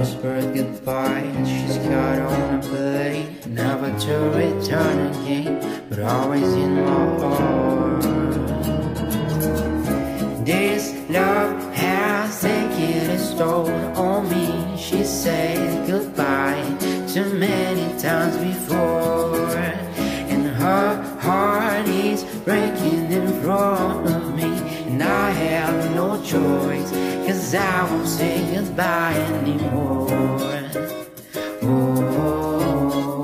whispered goodbye. She's got on a plane, never to return again, but always in my heart. This love has taken its toll on me. She said goodbye too many times before, and her heart is breaking in front of me, and I have no choice, 'cause I won't say goodbye anymore. Whoa,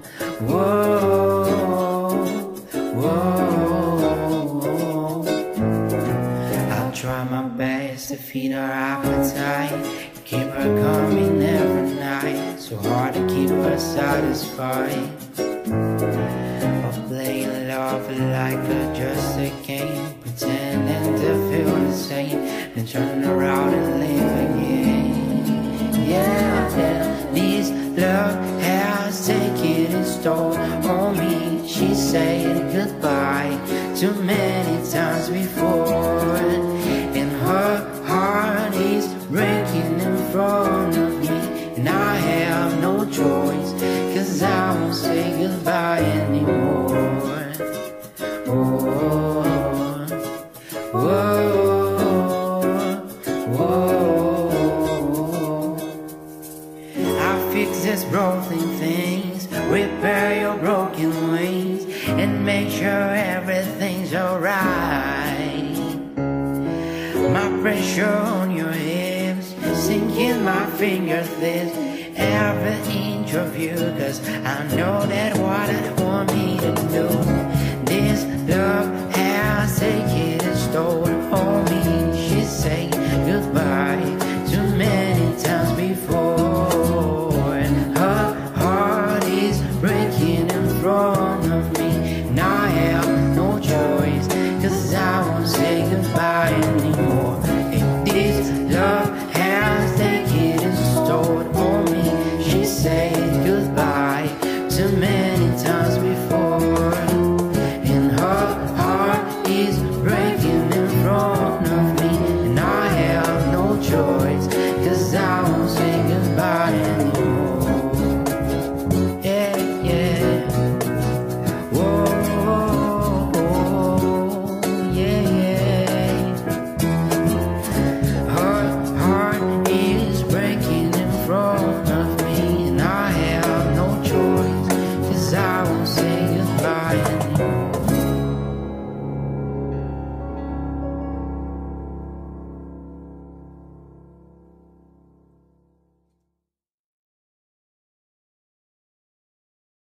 whoa, whoa. I'll try my best to feed her appetite, keep her coming every night. So hard to keep her satisfied. Or playing love like just a game, pretending to feel the same, then turn around and leave again. Yeah, this love has taken its toll on me. She said goodbye too many times before, and her heart is breaking in front of me, and I have no choice, 'cause I won't say goodbye anymore. Oh, whoa, whoa. I'll fix these broken things, repair your broken wings, and make sure everything's alright. My pressure on your hips, sinking my fingertips, every inch of you, 'cause I know that what I want me to do. This love